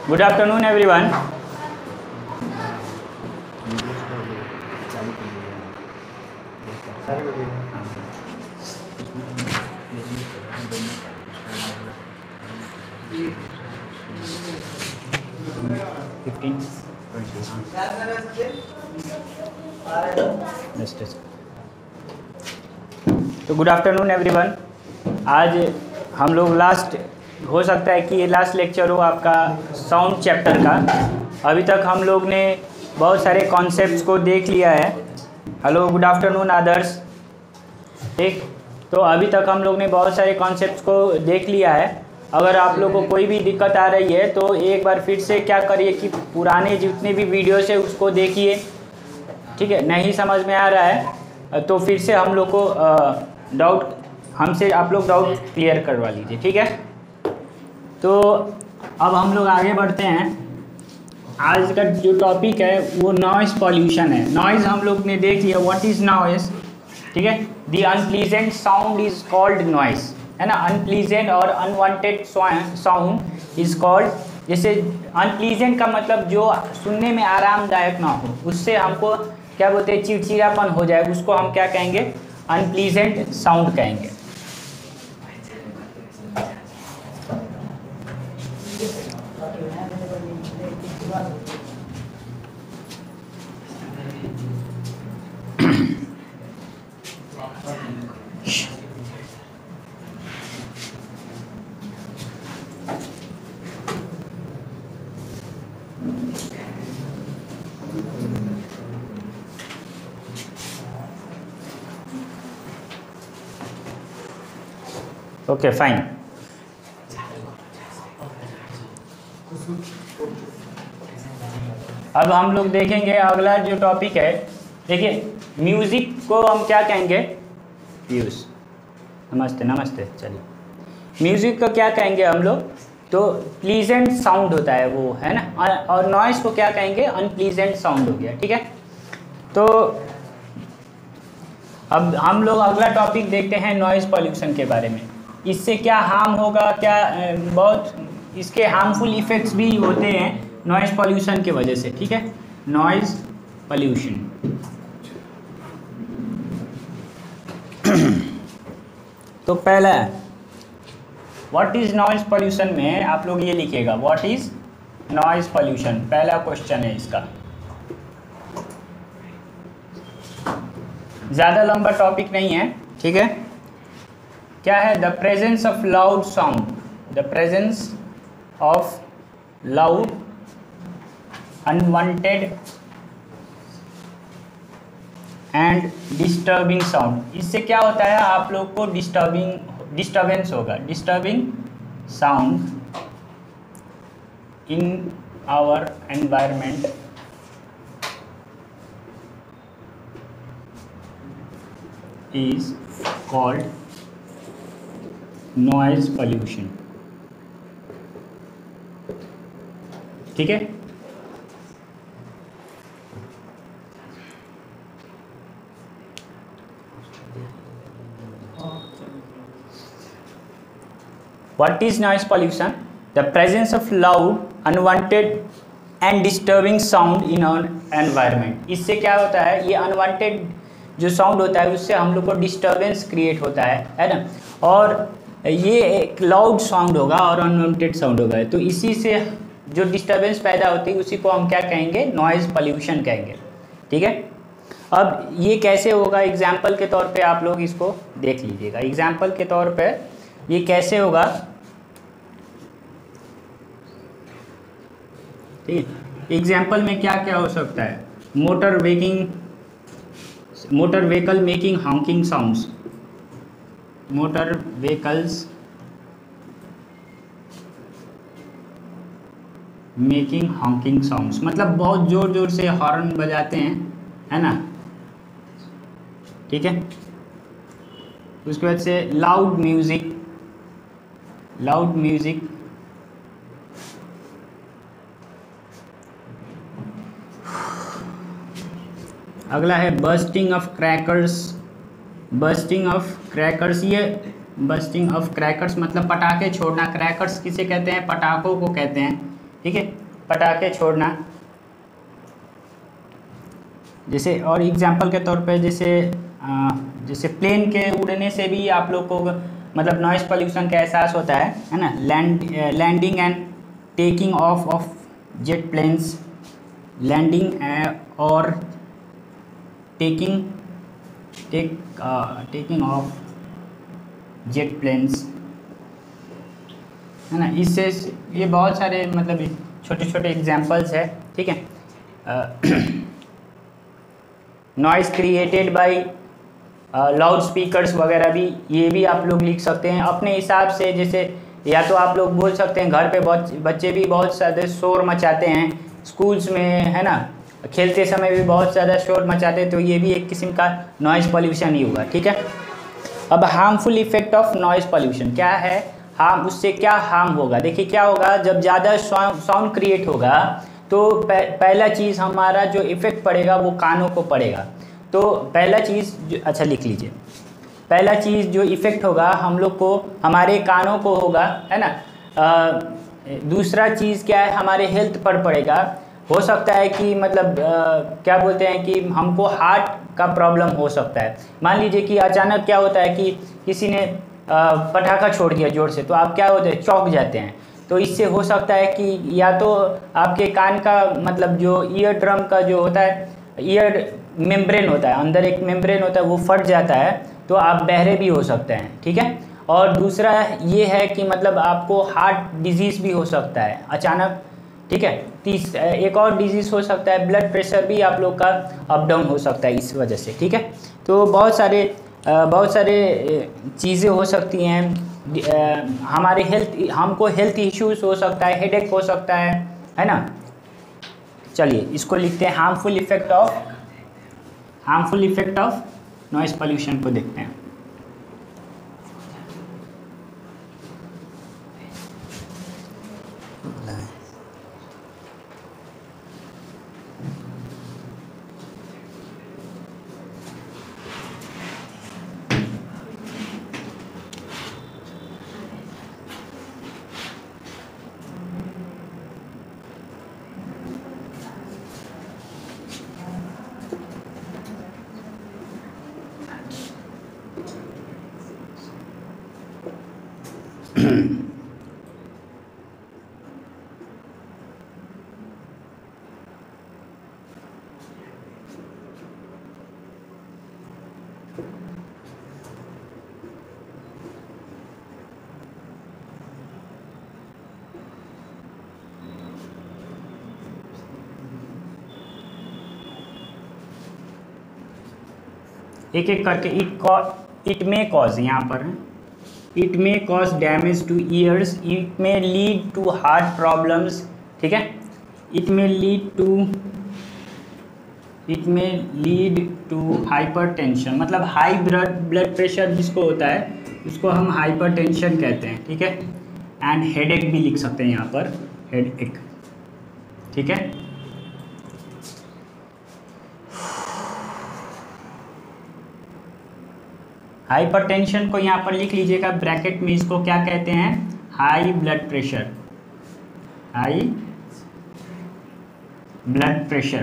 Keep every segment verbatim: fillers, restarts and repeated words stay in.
Good afternoon, everyone. fifteen, twenty. तो good afternoon everyone. आज हम लोग लास्ट, हो सकता है कि ये लास्ट लेक्चर हो आपका साउंड चैप्टर का। अभी तक हम लोग ने बहुत सारे कॉन्सेप्ट्स को देख लिया है। Hello, good afternoon Adarsh. ठीक, तो अभी तक हम लोग ने बहुत सारे कॉन्सेप्ट्स को देख लिया है। अगर आप लोग को कोई भी दिक्कत आ रही है तो एक बार फिर से क्या करिए कि पुराने जितने भी वीडियोस है उसको देखिए। ठीक है, नहीं समझ में आ रहा है तो फिर से हम लोग को डाउट हमसे आप लोग डाउट क्लियर करवा लीजिए। ठीक है, तो अब हम लोग आगे बढ़ते हैं। आज का जो टॉपिक है वो नॉइज़ पॉल्यूशन है। नॉइज़ हम लोग ने देख लिया, व्हाट इज़ नॉइज़। ठीक है, the unpleasant sound is called noise, है ना। अनप्लीजेंट और अनवांटेड साउंड इज़ कॉल्ड, जैसे अनप्लीजेंट का मतलब जो सुनने में आरामदायक ना हो, उससे हमको क्या बोलते हैं, चिड़चिड़ापन हो जाए, उसको हम क्या कहेंगे, अनप्लीजेंट साउंड कहेंगे। Okay fine. अब हम लोग देखेंगे अगला जो टॉपिक है। देखिए, म्यूज़िक को हम क्या कहेंगे, यूज़। नमस्ते नमस्ते। चलिए, म्यूज़िक को क्या कहेंगे हम लोग, तो प्लीजेंट साउंड होता है वो, है ना। और नॉइज़ को क्या कहेंगे, अनप्लीजेंट साउंड हो गया। ठीक है, तो अब हम लोग अगला टॉपिक देखते हैं नॉइज़ पॉल्यूशन के बारे में। इससे क्या हार्म होगा, क्या बहुत इसके हार्मफुल इफ़ेक्ट्स भी होते हैं नॉइज़ पॉल्यूशन की वजह से। ठीक है, नॉइज़ पॉल्यूशन। तो पहला व्हाट इज़ नॉइज़ पॉल्यूशन में आप लोग ये लिखिएगा, व्हाट इज़ नॉइज़ पॉल्यूशन। पहला क्वेश्चन है इसका। ज़्यादा लंबा टॉपिक नहीं है। ठीक है, क्या है, the presence of loud sound, the presence of loud unwanted and disturbing sound. इससे क्या होता है, आप लोग को डिस्टर्बिंग डिस्टर्बेंस होगा, disturbing sound in our environment is called noise pollution. ठीक है, what is noise pollution, the presence of loud unwanted and disturbing sound in our environment. इससे क्या होता है, ये अनवांटेड जो साउंड होता है उससे हम लोग को डिस्टर्बेंस क्रिएट होता है, है ना। और ये एक लाउड साउंड होगा और अनवांटेड साउंड होगा, तो इसी से जो डिस्टर्बेंस पैदा होती है उसी को हम क्या कहेंगे, नॉइज़ पॉल्यूशन कहेंगे। ठीक है, अब ये कैसे होगा, एग्जाम्पल के तौर पे आप लोग इसको देख लीजिएगा। एग्जाम्पल के तौर पे ये कैसे होगा, ठीक है। एग्जाम्पल में क्या क्या हो सकता है, motor waking motor vehicle making honking sounds, motor vehicles making honking sounds, मतलब बहुत ज़ोर ज़ोर से हॉर्न बजाते हैं, है ना। ठीक है, उसके बाद से लाउड म्यूज़िक, लाउड म्यूज़िक अगला है bursting of crackers, bursting of crackers. ये बर्स्टिंग ऑफ क्रैकर्स मतलब पटाखे छोड़ना। क्रैकर्स किसे कहते हैं, पटाखों को कहते हैं। ठीक है, पटाखे छोड़ना, जैसे और एग्जांपल के तौर पे जैसे आ, जैसे प्लेन के उड़ने से भी आप लोग को मतलब नॉइज़ पॉल्यूशन का एहसास होता है है ना। Land landing and taking off of jet planes, landing और taking take taking off jet planes, है ना। इससे ये बहुत सारे मतलब छोटे छोटे एग्जांपल्स है, ठीक है। Noise created by loud speakers वगैरह भी, ये भी आप लोग लिख सकते हैं अपने हिसाब से। जैसे या तो आप लोग बोल सकते हैं घर पे बहुत बच्चे भी बहुत ज़्यादा शोर मचाते हैं, स्कूल्स में है ना, खेलते समय भी बहुत ज़्यादा शोर मचाते हैं, तो ये भी एक किस्म का नॉइज़ पॉल्यूशन ही होगा, ठीक है। अब harmful effect of noise pollution क्या है, हार्म, उससे क्या हार्म होगा। देखिए क्या होगा, जब ज़्यादा साउंड क्रिएट होगा तो पहला चीज़ हमारा जो इफ़ेक्ट पड़ेगा वो कानों को पड़ेगा। तो पहला चीज़, अच्छा लिख लीजिए, पहला चीज़ जो इफ़ेक्ट होगा हम लोग को हमारे कानों को होगा, है ना। आ, दूसरा चीज़ क्या है, हमारे हेल्थ पर पड़ेगा। हो सकता है कि मतलब आ, क्या बोलते हैं कि हमको हार्ट का प्रॉब्लम हो सकता है। मान लीजिए कि अचानक क्या होता है कि किसी ने आ, पटाखा छोड़ दिया ज़ोर से, तो आप क्या होते हैं, चौंक जाते हैं। तो इससे हो सकता है कि या तो आपके कान का मतलब जो ईयर ड्रम का जो होता है, ईयर मेम्ब्रेन होता है, अंदर एक मेम्ब्रेन होता है, वो फट जाता है, तो आप बहरे भी हो सकते हैं, ठीक है। और दूसरा ये है कि मतलब आपको हार्ट डिजीज़ भी हो सकता है अचानक, ठीक है। तीस एक और डिजीज़ हो सकता है, ब्लड प्रेशर भी आप लोग का अप डाउन हो सकता है इस वजह से, ठीक है। तो बहुत सारे बहुत सारे चीज़ें हो सकती हैं, हमारे हेल्थ, हमको हेल्थ इश्यूज हो सकता है, हेडेक हो सकता है है ना। चलिए इसको लिखते हैं, harmful effect of harmful effect of noise pollution को देखते हैं। एक एक करके, इट इट मे कॉज, यहाँ पर it may cause damage to ears, it may lead to heart problems, ठीक है। It may lead to it may lead to hypertension, मतलब हाई ब्लड ब्लड प्रेशर जिसको होता है उसको हम हाइपरटेंशन कहते हैं, ठीक है। एंड हेडेक भी लिख सकते हैं यहाँ पर, हेडेक, ठीक है। हाइपरटेंशन को यहाँ पर लिख लीजिएगा ब्रैकेट में, इसको क्या कहते हैं, high blood pressure, high blood pressure,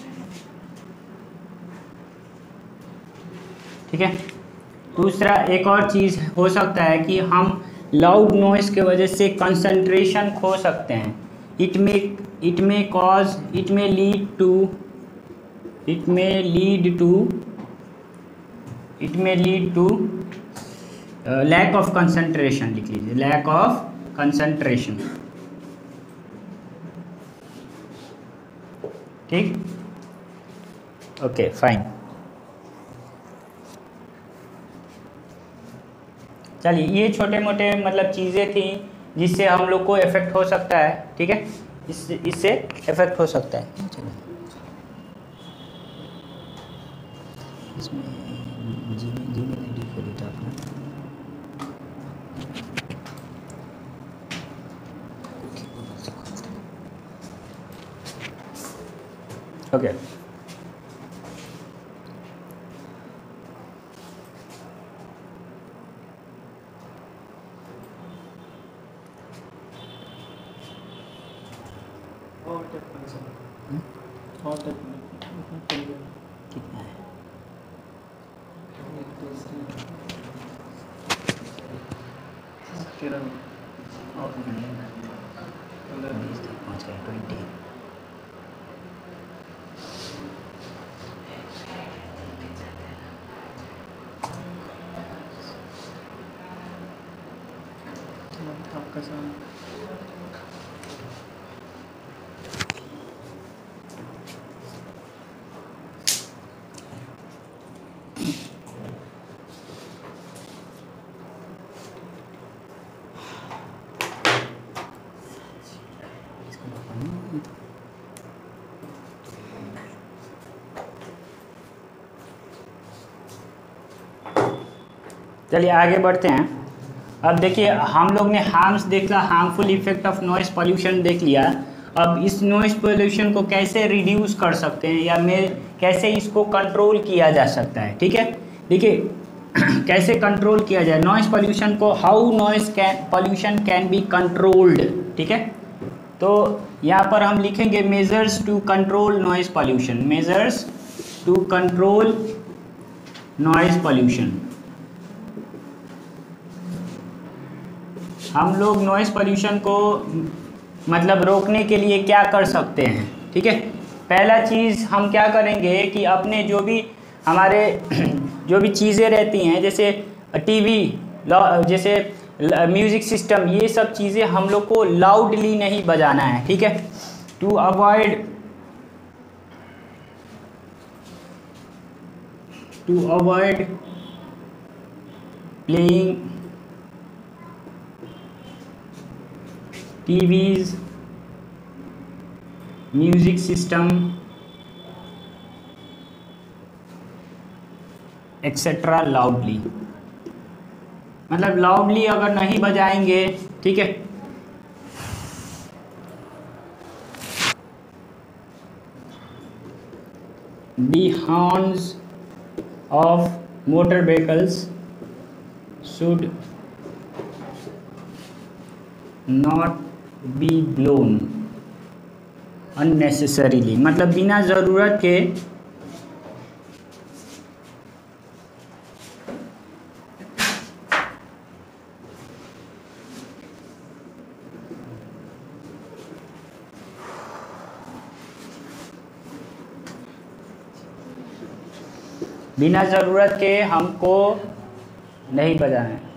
ठीक है। दूसरा एक और चीज़ हो सकता है कि हम लाउड नॉइस के वजह से कंसंट्रेशन खो सकते हैं। It may it may cause it may lead to it may lead to it may lead to lack of concentration, लिख लीजिए, लैक ऑफ कंसंट्रेशन, ठीक, ओके फाइन। चलिए ये छोटे मोटे मतलब चीज़ें थी जिससे हम लोग को इफेक्ट हो सकता है, ठीक है, इससे इससे इफेक्ट हो सकता है। चलिए इसमें जी जी में एडिट कर देता आपने, ओके। कितना है? पहुँच गए ट्वेंटी। चलिए आगे बढ़ते हैं। अब देखिए हम लोग ने हार्म्स देख लिया, harmful effect of noise pollution देख लिया। अब इस नॉइस पॉल्यूशन को कैसे रिड्यूस कर सकते हैं या में कैसे इसको कंट्रोल किया जा सकता है, ठीक है। देखिए कैसे कंट्रोल किया जाए नॉइस पॉल्यूशन को, how noise can pollution can be controlled, ठीक है। तो यहाँ पर हम लिखेंगे measures to control noise pollution, measures to control noise pollution. हम लोग नॉइस पॉल्यूशन को मतलब रोकने के लिए क्या कर सकते हैं, ठीक है। पहला चीज़ हम क्या करेंगे कि अपने जो भी हमारे जो भी चीज़ें रहती हैं जैसे टीवी, जैसे म्यूज़िक सिस्टम, ये सब चीज़ें हम लोग को लाउडली नहीं बजाना है, ठीक है। To avoid to avoid playing TVs, music system etcetera loudly, मतलब लाउडली अगर नहीं बजाएंगे, ठीक है। The horns of motor vehicles should not be blown unnecessarily, मतलब बिना ज़रूरत के बिना ज़रूरत के हमको नहीं बजाना है।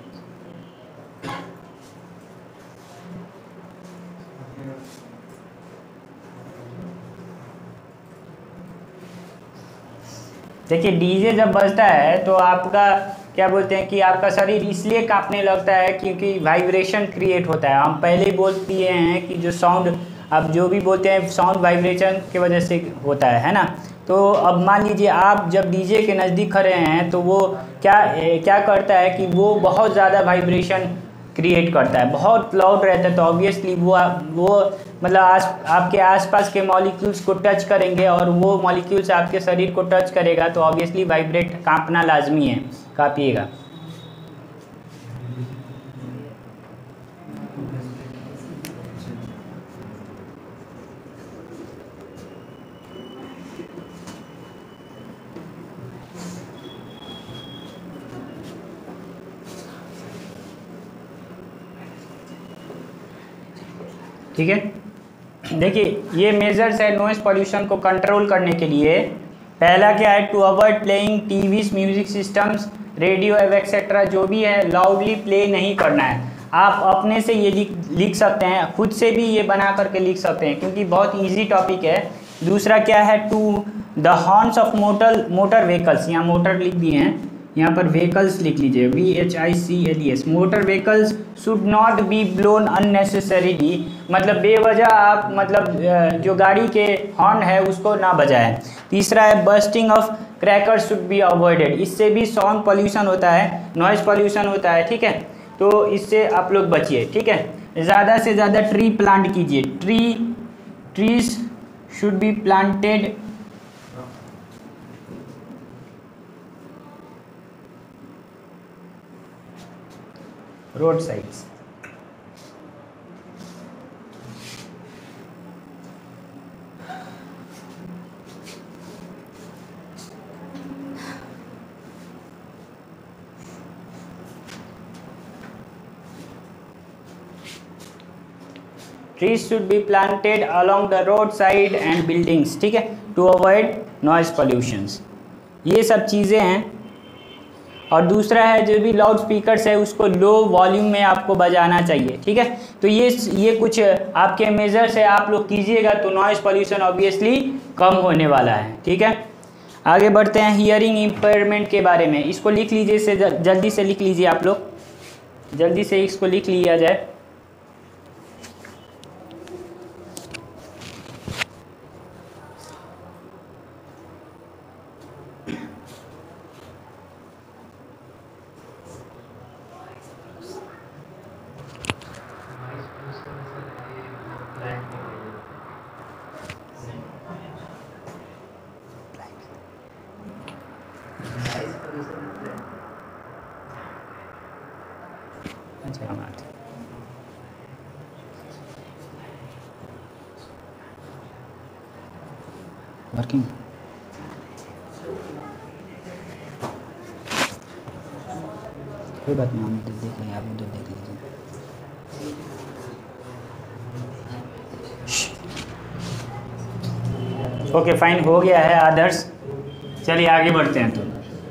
देखिए डीजे जब बजता है तो आपका क्या बोलते हैं कि आपका शरीर इसलिए कांपने लगता है क्योंकि वाइब्रेशन क्रिएट होता है। हम पहले ही बोल दिए हैं कि जो साउंड आप जो भी बोलते हैं साउंड वाइब्रेशन की वजह से होता है है ना। तो अब मान लीजिए आप जब डीजे के नज़दीक खड़े हैं तो वो क्या क्या करता है कि वो बहुत ज़्यादा वाइब्रेशन क्रिएट करता है, बहुत लाउड रहता है। तो ऑब्वियसली वो वो मतलब आस आपके आसपास के मॉलिक्यूल्स को टच करेंगे और वो मॉलिक्यूल्स आपके शरीर को टच करेगा तो ऑब्वियसली वाइब्रेट कांपना लाजमी है, कांपिएगा। ठीक है, देखिए ये मेजर्स है नॉइस पॉल्यूशन को कंट्रोल करने के लिए। पहला क्या है, to avoid playing TVs, music systems, radio etcetera, जो भी है लाउडली प्ले नहीं करना है। आप अपने से ये लिख लिख सकते हैं, खुद से भी ये बना करके लिख सकते हैं क्योंकि बहुत इजी टॉपिक है। दूसरा क्या है, to the horns of motor motor vehicles, यहाँ मोटर लिख दिए हैं, यहाँ पर व्हीकल्स लिख लीजिए, V H I C L E S. Motor vehicles should not be blown unnecessarily, मतलब बेवजह आप मतलब जो गाड़ी के हॉर्न है उसको ना बजाएं। तीसरा है bursting of crackers should be avoided, इससे भी साउंड पॉल्यूशन होता है, नॉइज पॉल्यूशन होता है, ठीक है। तो इससे आप लोग बचिए, ठीक है। ज़्यादा से ज़्यादा ट्री प्लांट कीजिए, tree trees should be planted road sides. Trees should be planted along the road side and buildings, ठीक है, टू अवॉइड नॉइज पॉल्यूशंस। ये सब चीज़ें हैं। और दूसरा है जो भी लाउड स्पीकर्स है उसको लो वॉल्यूम में आपको बजाना चाहिए, ठीक है। तो ये ये कुछ आपके मेजर्स है, आप लोग कीजिएगा तो नॉइज़ पॉल्यूशन ऑब्वियसली कम होने वाला है, ठीक है। आगे बढ़ते हैं हियरिंग इम्पेयरमेंट के बारे में। इसको लिख लीजिए, से जल्दी से लिख लीजिए आप लोग, जल्दी से इसको लिख लिया जाए। अच्छा हम आते हैं। वर्किंग कोई बात नहीं, हम उधर देख लेंगे, आप उधर देख लीजिए। ओके फाइन, हो गया है आदर्श। चलिए आगे बढ़ते हैं। तो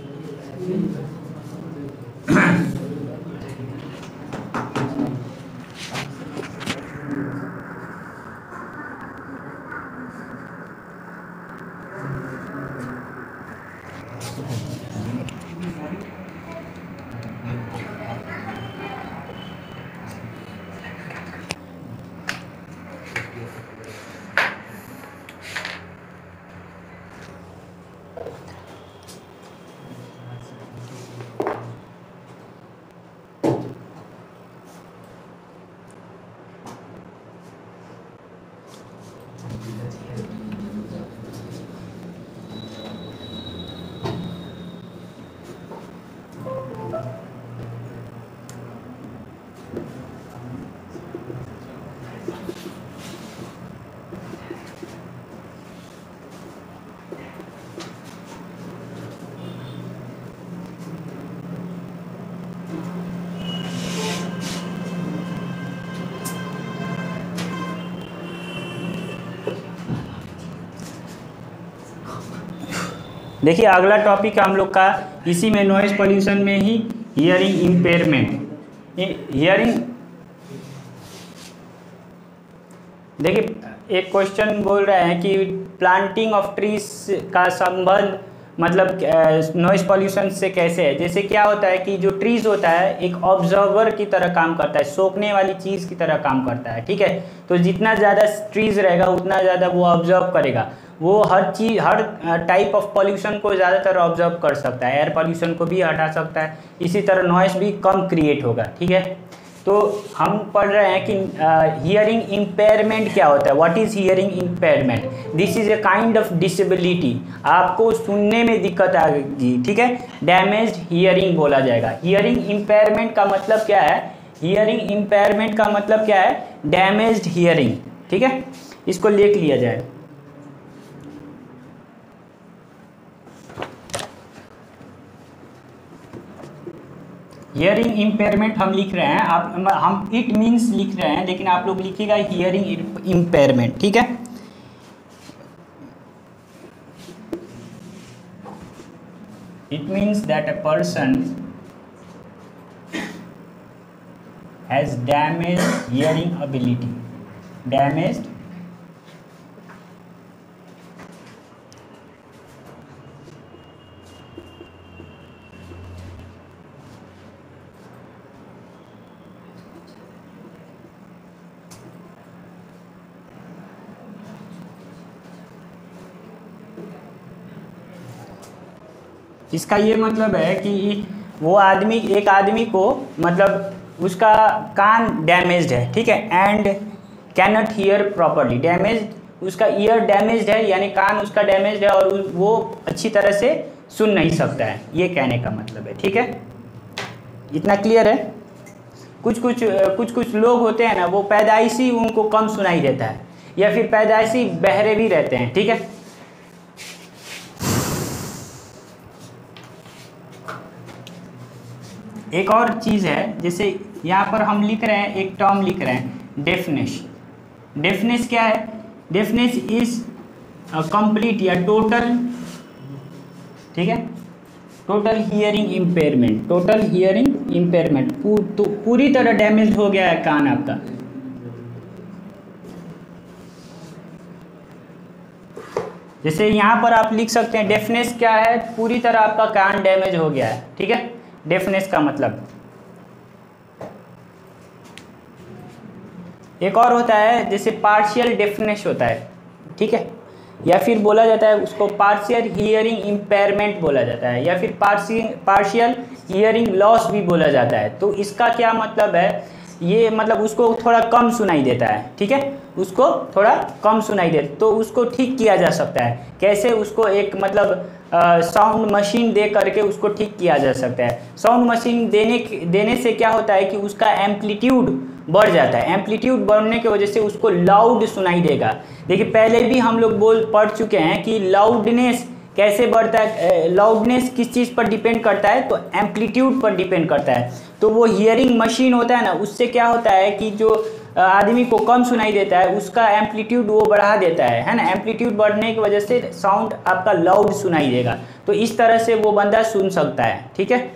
देखिए अगला टॉपिक हम लोग का इसी में नॉइज़ पॉल्यूशन में ही हियरिंग इम्पेयरमेंट। हियरिंग देखिए एक क्वेश्चन बोल रहा है कि प्लांटिंग ऑफ ट्रीज का संबंध मतलब नॉइज़ पॉल्यूशन से कैसे है। जैसे क्या होता है कि जो ट्रीज होता है एक ऑब्जर्वर की तरह काम करता है, सोखने वाली चीज़ की तरह काम करता है, ठीक है। तो जितना ज़्यादा ट्रीज रहेगा उतना ज़्यादा वो ऑब्जर्व करेगा, वो हर चीज़ हर टाइप ऑफ पॉल्यूशन को ज़्यादातर ऑब्जर्व कर सकता है, एयर पॉल्यूशन को भी हटा सकता है, इसी तरह नॉइस भी कम क्रिएट होगा, ठीक है। तो हम पढ़ रहे हैं कि हियरिंग इम्पेयरमेंट क्या होता है। What is hearing impairment? This is a kind of disability, आपको सुनने में दिक्कत आएगी, ठीक है, डैमेज्ड हियरिंग बोला जाएगा। हियरिंग इम्पेयरमेंट का मतलब क्या है? हियरिंग इम्पेयरमेंट का मतलब क्या है? डैमेज्ड हियरिंग, ठीक है, इसको लिख लिया जाए। हियरिंग इम्पेयरमेंट हम लिख रहे हैं, आप हम इट मीन्स लिख रहे हैं, लेकिन आप लोग लिखिएगा हियरिंग इम्पेयरमेंट, ठीक है। It means that a person has damaged hearing ability, damaged इसका ये मतलब है कि वो आदमी एक आदमी को मतलब उसका कान डैमेज्ड है, ठीक है, and can not hear properly. Damaged उसका ईयर डैमेज्ड है, यानी कान उसका डैमेज्ड है और वो अच्छी तरह से सुन नहीं सकता है, ये कहने का मतलब है, ठीक है। इतना क्लियर है? कुछ कुछ कुछ कुछ लोग होते हैं ना, वो पैदाइशी उनको कम सुनाई देता है या फिर पैदाइशी बहरे भी रहते हैं, ठीक है। एक और चीज़ है, जैसे यहाँ पर हम लिख रहे हैं, एक टर्म लिख रहे हैं डेफनेस, डेफनेस क्या है? डेफनेस इज कंप्लीट या टोटल, ठीक है, total hearing impairment, total hearing impairment, तो पूरी तरह डैमेज हो गया है कान आपका। जैसे यहाँ पर आप लिख सकते हैं डेफनेस क्या है? पूरी तरह आपका कान डैमेज हो गया है, ठीक है, डेफनेस का मतलब। एक और होता है जैसे पार्शियल डेफनेस होता है, ठीक है, या फिर बोला जाता है उसको पार्शियल हियरिंग इम्पेयरमेंट बोला जाता है, या फिर पार्शियल पार्शियल हियरिंग लॉस भी बोला जाता है। तो इसका क्या मतलब है? ये मतलब उसको थोड़ा कम सुनाई देता है, ठीक है, उसको थोड़ा कम सुनाई देता, तो उसको ठीक किया जा सकता है। कैसे? उसको एक मतलब साउंड मशीन दे करके उसको ठीक किया जा सकता है। साउंड मशीन देने देने से क्या होता है कि उसका एम्पलीट्यूड बढ़ जाता है। एम्पलीट्यूड बढ़ने की वजह से उसको लाउड सुनाई देगा। देखिए पहले भी हम लोग बोल पढ़ चुके हैं कि लाउडनेस कैसे बढ़ता है, लाउडनेस किस चीज़ पर डिपेंड करता है? तो एम्पलीट्यूड पर डिपेंड करता है। तो वो हियरिंग मशीन होता है ना, उससे क्या होता है कि जो आदमी को कम सुनाई देता है उसका एम्पलीट्यूड वो बढ़ा देता है, है ना। एम्पलीट्यूड बढ़ने की वजह से साउंड आपका लाउड सुनाई देगा, तो इस तरह से वो बंदा सुन सकता है, ठीक है।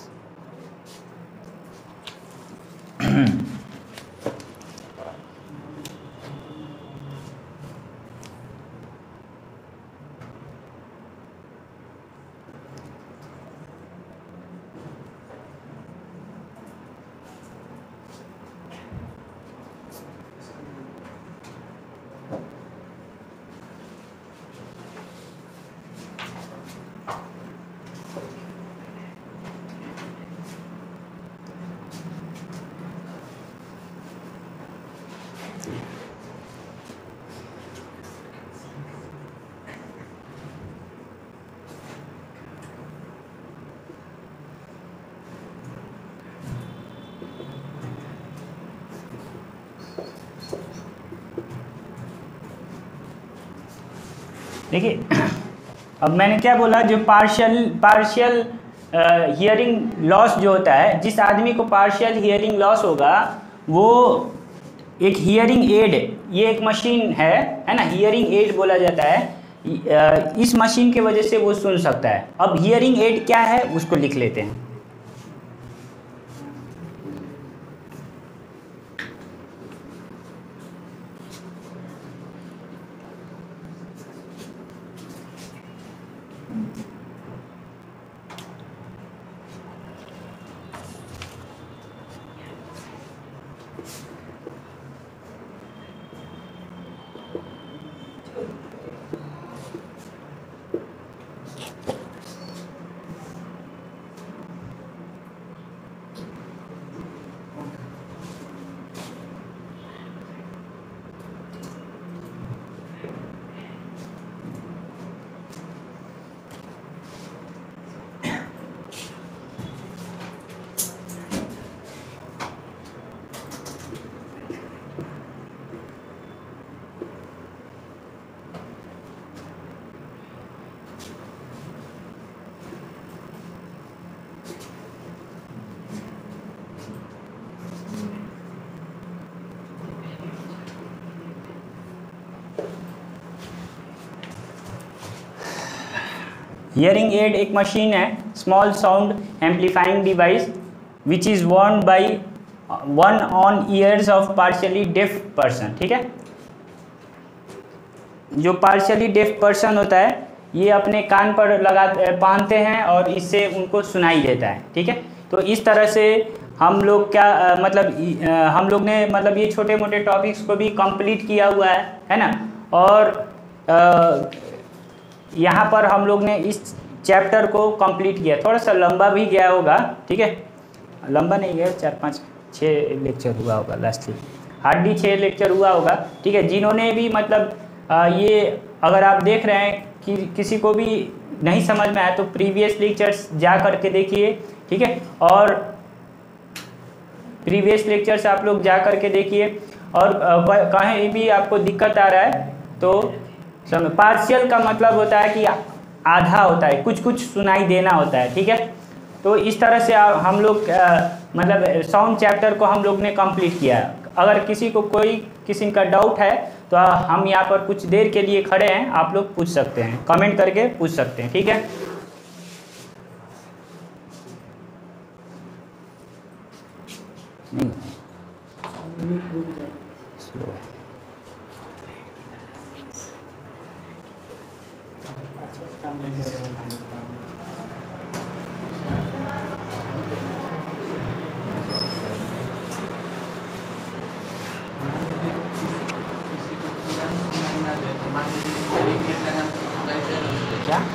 देखिए अब मैंने क्या बोला, जो पार्शियल पार्शियल हियरिंग लॉस जो होता है, जिस आदमी को पार्शियल हियरिंग लॉस होगा वो एक हियरिंग एड, ये एक मशीन है है ना, हियरिंग एड बोला जाता है। इस मशीन की वजह से वो सुन सकता है। अब हियरिंग एड क्या है उसको लिख लेते हैं। हियरिंग एड एक मशीन है, small sound amplifying device which is worn by one on ears of partially deaf person, ठीक है। जो पार्शियली डेफ पर्सन होता है ये अपने कान पर लगा पहनते हैं और इससे उनको सुनाई देता है, ठीक है। तो इस तरह से हम लोग क्या आ, मतलब आ, हम लोग ने मतलब ये छोटे मोटे टॉपिक्स को भी कंप्लीट किया हुआ है है ना। और यहाँ पर हम लोग ने इस चैप्टर को कंप्लीट किया। थोड़ा सा लंबा भी गया होगा, ठीक है, लंबा नहीं गया, चार पाँच छः लेक्चर हुआ होगा, लास्टली हार्डली छः लेक्चर हुआ होगा, ठीक है। जिन्होंने भी मतलब आ, ये अगर आप देख रहे हैं कि किसी को भी नहीं समझ में आया तो प्रीवियस लेक्चर्स जा करके देखिए, ठीक है। और प्रीवियस लेक्चर्स आप लोग जा करके देखिए। और कहीं भी आपको दिक्कत आ रहा है तो समझ, पार्शियल का मतलब होता है कि आधा होता है, कुछ कुछ सुनाई देना होता है, ठीक है। तो इस तरह से हम लोग मतलब साउंड चैप्टर को हम लोग ने कंप्लीट किया। अगर किसी को कोई किसी का डाउट है तो हम यहाँ पर कुछ देर के लिए खड़े हैं, आप लोग पूछ सकते हैं, कमेंट करके पूछ सकते हैं, ठीक है। नहीं स्लो है। क्या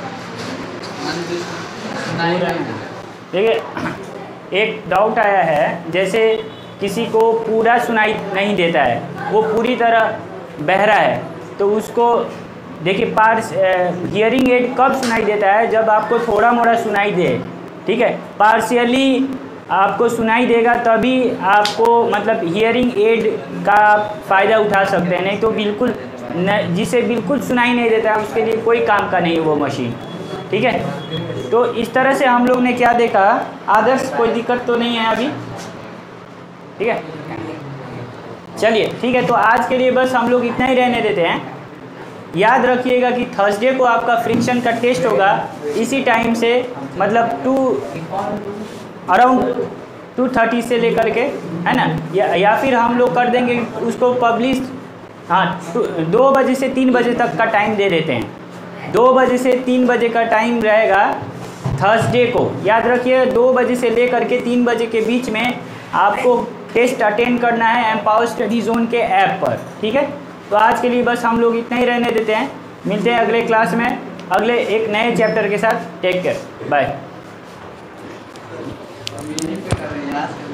देखिए, एक डाउट आया है, जैसे किसी को पूरा सुनाई नहीं देता है, वो पूरी तरह बहरा है, तो उसको देखिए पार्स हियरिंग एड कब सुनाई देता है, जब आपको थोड़ा मोड़ा सुनाई दे, ठीक है। पार्शियली आपको सुनाई देगा तभी आपको मतलब हियरिंग एड का फ़ायदा उठा सकते हैं, नहीं तो बिल्कुल न, जिसे बिल्कुल सुनाई नहीं देता है उसके लिए कोई काम का नहीं है वो मशीन, ठीक है। तो इस तरह से हम लोग ने क्या देखा, आदर्श कोई दिक्कत तो नहीं है अभी, ठीक है। चलिए ठीक है, तो आज के लिए बस हम लोग इतना ही रहने देते हैं। याद रखिएगा कि थर्सडे को आपका फ्रिक्शन का टेस्ट होगा इसी टाइम से, मतलब टू अराउंड टू थर्टी से लेकर के, है ना, या, या फिर हम लोग कर देंगे उसको पब्लिश, हाँ, दो बजे से तीन बजे तक का टाइम दे देते हैं। दो बजे से तीन बजे का टाइम रहेगा थर्सडे को, याद रखिए। दो बजे से लेकर के तीन बजे के बीच में आपको टेस्ट अटेंड करना है एम्पावर स्टडी जोन के ऐप पर, ठीक है। तो आज के लिए बस हम लोग इतना ही रहने देते हैं, मिलते हैं अगले क्लास में अगले एक नए चैप्टर के साथ। Take care, bye.